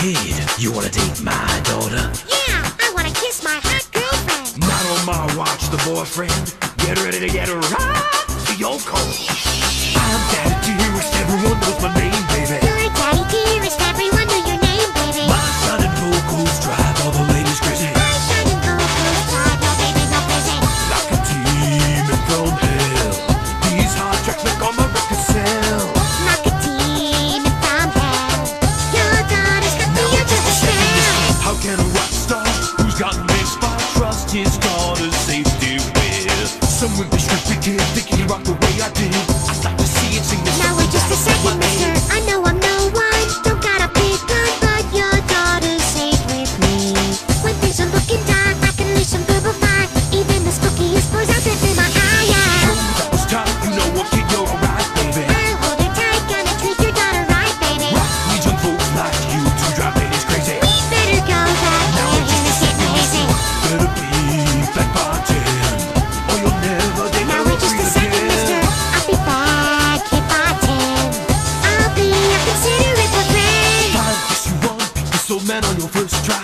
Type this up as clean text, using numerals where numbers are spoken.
kid, you wanna date my daughter? Yeah, I wanna kiss my hot girlfriend. Not on my watch, the boyfriend. Get ready to get right to your coat. I'm Daddy Dearest, everyone knows my name, baby. You're Daddy Dearest, everyone know your name, baby. My shining vocals drive all the ladies crazy. My shining vocals drive your babies all crazy. Like a demon from hell, these hard tracks make all my records sell. Like a demon from hell, your daughter's got the edge of the spell. How can a rock star who's got mixed by trust his daughter's safety with? Someone be strictly kid, thinking you rock the way I did. I'd like to see it sing this. Now wait just a second, mister. I know I'm no one, don't got a big gun, but your daughter's safe with me. When things are looking dark, I can leave some verbal fire. Even the spookiest boys out there through my eye. Yo, that was tight, you know what, kid, you're alright, baby. I'll hold her tight, gonna treat your daughter right, baby. Rock needs young folks like you to drive ladies crazy. We better go back there and it's getting hazy. Better be back by 10, or you'll never date Now her wait just a second, mister. again. I'll be back here by 10. I'll be a considerate friend. Fine, yes you won, pick this old man on your first try.